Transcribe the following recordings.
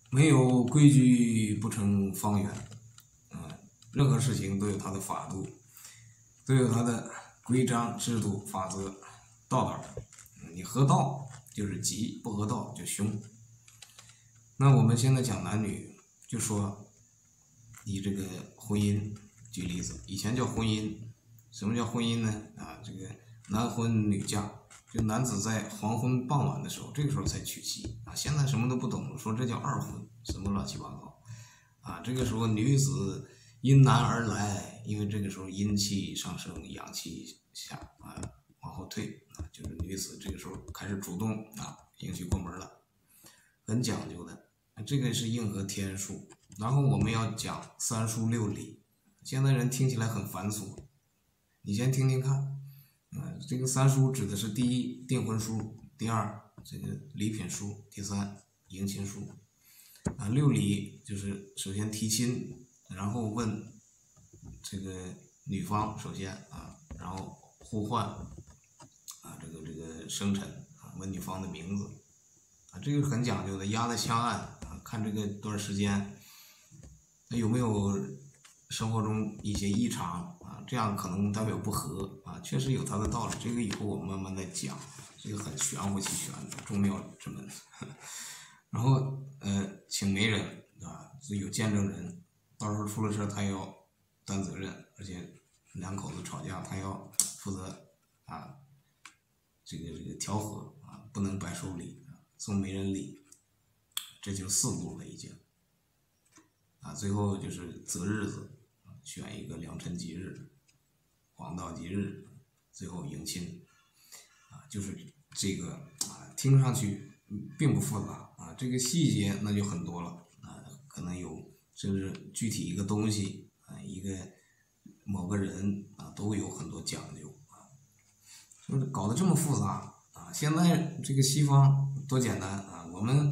没有规矩不成方圆，任何事情都有它的法度，都有它的规章制度法则道道。你合道就是吉，不合道就凶。那我们现在讲男女，就说以这个婚姻举例子，以前叫婚姻，什么叫婚姻呢？这个男婚女嫁，就男子在黄昏傍晚的时候，这个时候才娶妻现在什么都不懂，说这叫二婚，什么乱七八糟这个时候女子因男而来，因为这个时候阴气上升，阳气下往后退就是女子这个时候开始主动迎娶过门了，很讲究的。这个是应和天数，然后我们要讲三书六礼，现在人听起来很繁琐，你先听听看。这个三书指的是第一订婚书，第二这个礼品书，第三迎亲书。六礼就是首先提亲，然后问这个女方首先然后呼唤这个生辰问女方的名字这个很讲究的，压在香案看这个段时间有没有生活中一些异常这样可能代表不和确实有它的道理。这个以后我们慢慢再讲，这个很玄乎其玄的众妙之门。然后请媒人有见证人，到时候出了事他要担责任，而且两口子吵架他要负责这个调和不能白收礼送媒人礼，这就四步了已经最后就是择日子选一个良辰吉日，黄道吉日，最后迎亲就是这个听上去并不复杂这个细节那就很多了可能有甚至具体一个东西一个某个人都有很多讲究就是搞得这么复杂现在这个西方多简单我们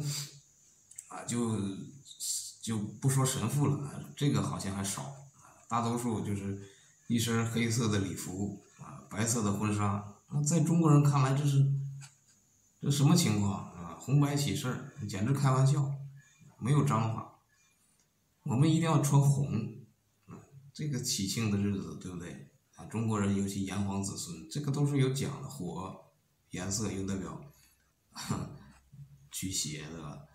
就不说神父了这个好像还少大多数就是一身黑色的礼服白色的婚纱在中国人看来这什么情况红白喜事简直开玩笑，没有章法。我们一定要穿红这个喜庆的日子对不对中国人尤其炎黄子孙这个都是有讲的，火颜色又代表驱邪的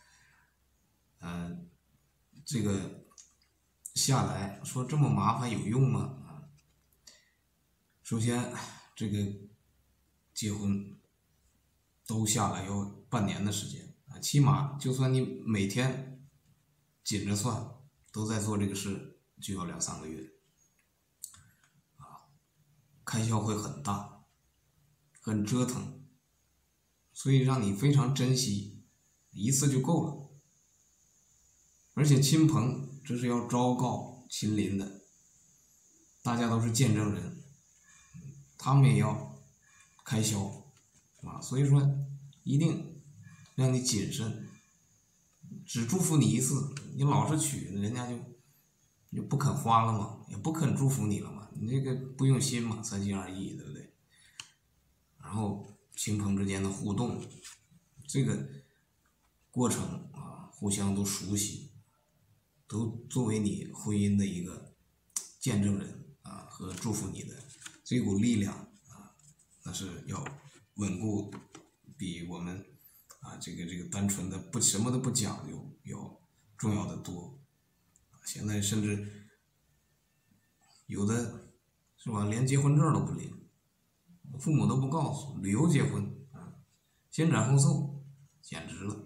这个下来说这么麻烦有用吗首先这个结婚都下来要半年的时间起码就算你每天紧着算都在做这个事，就要2-3个月开销会很大，很折腾，所以让你非常珍惜，一次就够了。而且亲朋这是要昭告亲邻的，大家都是见证人，他们也要开销所以说一定让你谨慎，只祝福你一次，你老是娶人家就不肯花了嘛，也不肯祝福你了嘛，你这个不用心嘛，三心二意对不对？然后亲朋之间的互动这个过程互相都熟悉，都作为你婚姻的一个见证人和祝福你的这股力量那是要稳固，比我们这个单纯的什么都不讲究要重要的多。现在甚至有的是吧，连结婚证都不领，父母都不告诉，旅游结婚先斩后奏，简直了。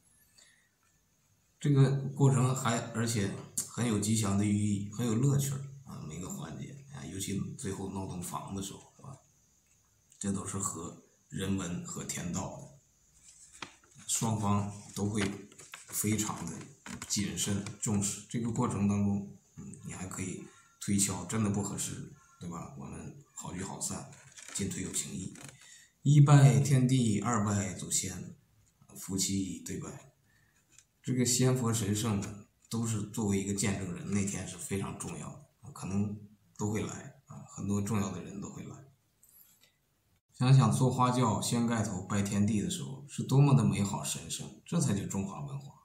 这个过程而且很有吉祥的寓意，很有乐趣每个环节尤其最后闹洞房的时候这都是合人文和天道的，双方都会非常的谨慎重视。这个过程当中你还可以推敲，真的不合适对吧，我们好聚好散，进退有情义。一拜天地，二拜祖先，夫妻对拜，这个仙佛神圣都是作为一个见证人，那天是非常重要的，可能都会来很多重要的人都会来。想想做花轿掀盖头拜天地的时候是多么的美好神圣，这才叫中华文化。